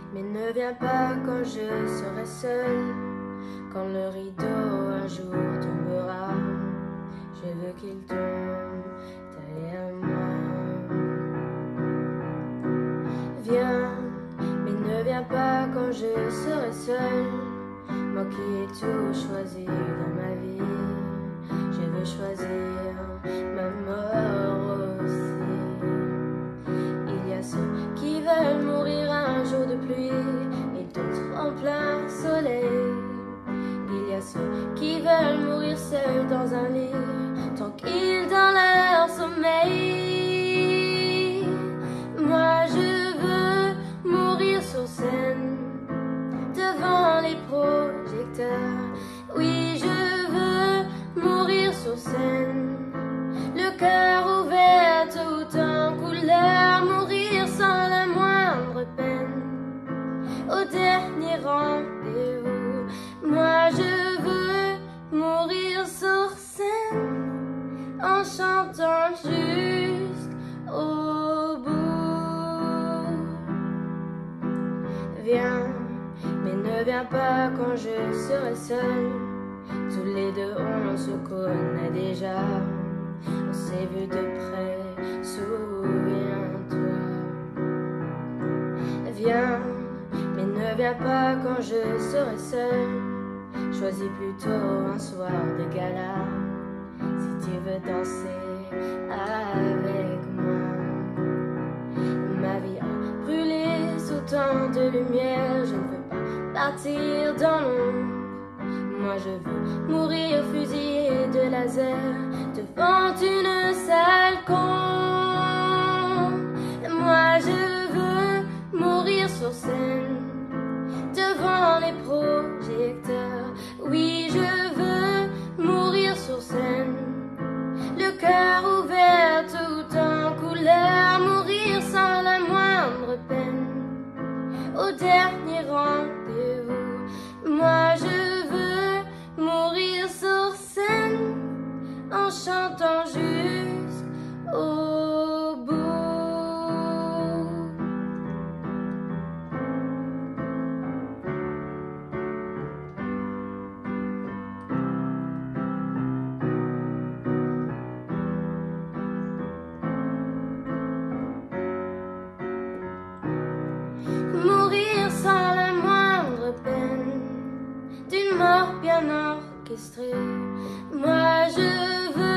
Mais ne viens pas quand je serai seule, quand le rideau un jour tombera. Je veux qu'il tombe derrière moi. Viens, mais ne viens pas quand je serai seule, moi qui ai tout choisi dans ma vie. Je veux choisir ma mort aussi. Il y a ceux qui veulent mourir un jour de pluie et d'autres en plein soleil. Il y a ceux qui veulent mourir seuls dans un lit, tranquilles dans leur sommeil. Moi je veux mourir sur scène, devant les projecteurs. Oui, je veux mourir sur scène, le cœur ouvert tout en couleur. Mourir sans la moindre peine, au dernier rendez-vous. Moi je veux mourir sur scène, en chantant jusqu'au bout. Viens, mais ne viens pas quand je serai seule. Tous les deux on se connaît déjà, on s'est vu de près, souviens-toi. Viens, mais ne viens pas quand je serai seule. Choisis plutôt un soir de gala, si tu veux danser avec moi. Ma vie a brûlé sous tant de lumière, je ne veux pas partir dans l'ombre. Moi je veux mourir fusillé de laser devant une salle con. Moi je veux mourir sur scène, devant les projecteurs. Oui, je veux mourir sur scène, le cœur ouvert tout en couleur. Mourir sans la moindre peine, au dernier rendez-vous. Moi je veux mourir sur scène, en chantant jusqu'au bout. Mourir sans la moindre peine, d'une mort bien orchestrée. Moi je veux